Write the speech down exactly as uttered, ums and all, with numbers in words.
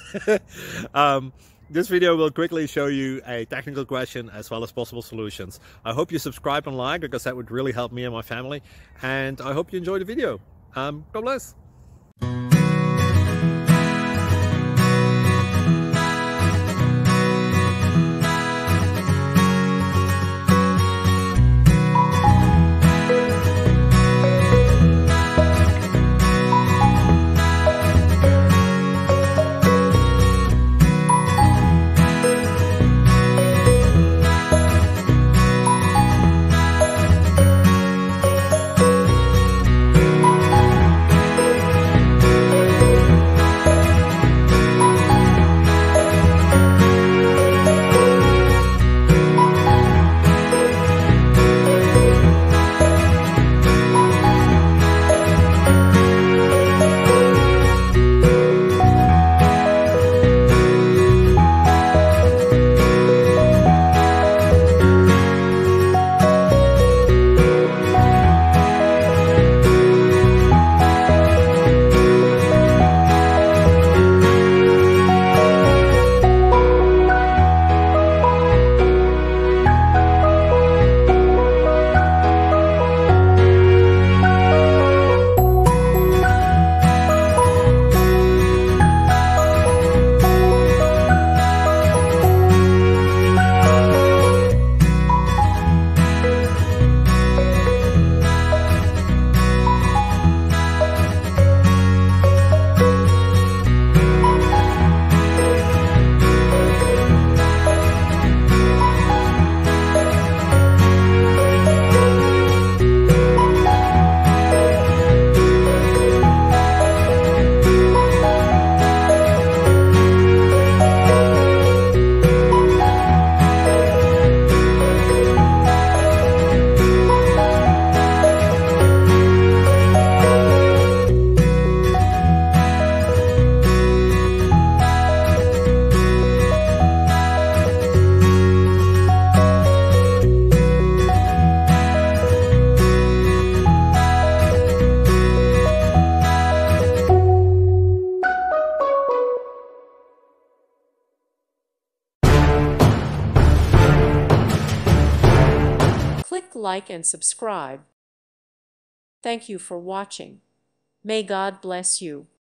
um, this video will quickly show you a technical question as well as possible solutions. I hope you subscribe and like, because that would really help me and my family. And I hope you enjoy the video. Um, God bless. Click like and subscribe. Thank you for watching. May God bless you.